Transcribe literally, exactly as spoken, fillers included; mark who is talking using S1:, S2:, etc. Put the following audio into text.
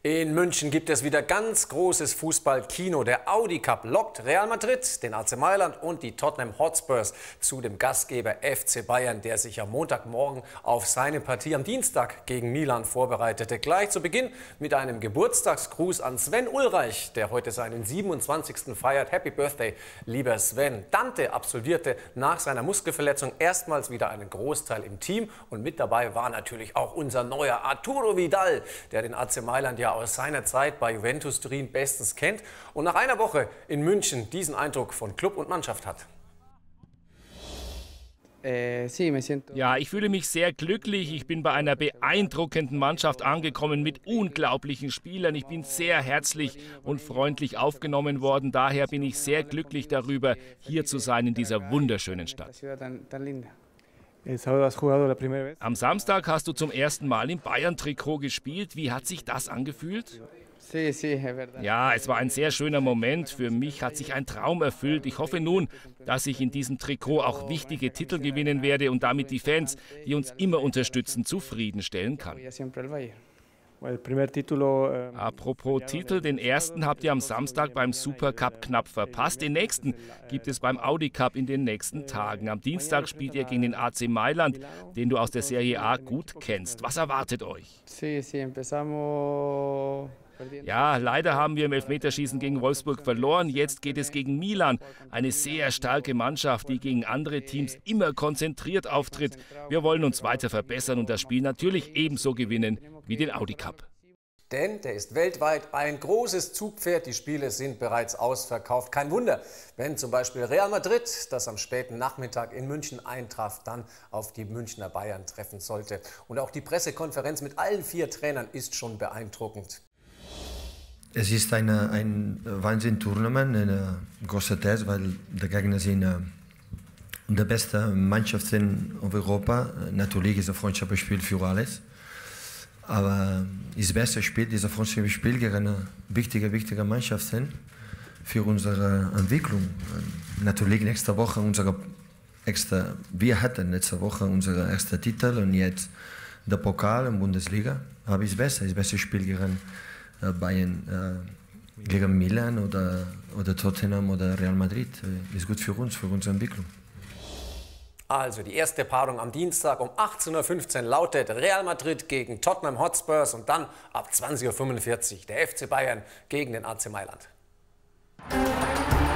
S1: In München gibt es wieder ganz großes Fußballkino. Der Audi Cup lockt Real Madrid, den A C Mailand und die Tottenham Hotspurs zu dem Gastgeber F C Bayern, der sich am Montagmorgen auf seine Partie am Dienstag gegen Milan vorbereitete. Gleich zu Beginn mit einem Geburtstagsgruß an Sven Ulreich, der heute seinen siebenundzwanzigsten feiert. Happy Birthday, lieber Sven. Dante absolvierte nach seiner Muskelverletzung erstmals wieder einen Großteil im Team. Und mit dabei war natürlich auch unser neuer Arturo Vidal, der den A C Mailand ja aus seiner Zeit bei Juventus Turin bestens kennt und nach einer Woche in München diesen Eindruck von Club und Mannschaft hat.
S2: Ja, ich fühle mich sehr glücklich. Ich bin bei einer beeindruckenden Mannschaft angekommen mit unglaublichen Spielern. Ich bin sehr herzlich und freundlich aufgenommen worden. Daher bin ich sehr glücklich darüber, hier zu sein in dieser wunderschönen Stadt. Am Samstag hast du zum ersten Mal im Bayern-Trikot gespielt. Wie hat sich das angefühlt? Ja, es war ein sehr schöner Moment. Für mich hat sich ein Traum erfüllt. Ich hoffe nun, dass ich in diesem Trikot auch wichtige Titel gewinnen werde und damit die Fans, die uns immer unterstützen, zufriedenstellen kann. Apropos Titel, den ersten habt ihr am Samstag beim Supercup knapp verpasst. Den nächsten gibt es beim Audi Cup in den nächsten Tagen. Am Dienstag spielt ihr gegen den A C Mailand, den du aus der Serie A gut kennst. Was erwartet euch? Ja, leider haben wir im Elfmeterschießen gegen Wolfsburg verloren. Jetzt geht es gegen Milan, eine sehr starke Mannschaft, die gegen andere Teams immer konzentriert auftritt. Wir wollen uns weiter verbessern und das Spiel natürlich ebenso gewinnen wie den Audi Cup.
S1: Denn der ist weltweit ein großes Zugpferd. Die Spiele sind bereits ausverkauft. Kein Wunder, wenn zum Beispiel Real Madrid, das am späten Nachmittag in München eintraf, dann auf die Münchner Bayern treffen sollte. Und auch die Pressekonferenz mit allen vier Trainern ist schon beeindruckend.
S3: Es ist eine, ein Wahnsinn-Tournament, eine große Test, weil die Gegner sind äh, die beste Mannschaft in Europa. Natürlich ist ein Freundschaftsspiel für alles. Aber das beste Spiel, dieses Freundschaftsspiel gegen eine wichtige, wichtige Mannschaft für unsere Entwicklung. Natürlich nächste Woche unsere extra, wir hatten letzte Woche unsere erste Titel und jetzt der Pokal in Bundesliga. Aber es ist besser, das beste Spiel gegen Bayern, äh, gegen Milan oder, oder Tottenham oder Real Madrid. Ist gut für uns, für unsere Entwicklung.
S1: Also die erste Paarung am Dienstag um achtzehn Uhr fünfzehn lautet Real Madrid gegen Tottenham Hotspurs und dann ab zwanzig Uhr fünfundvierzig der F C Bayern gegen den A C Mailand.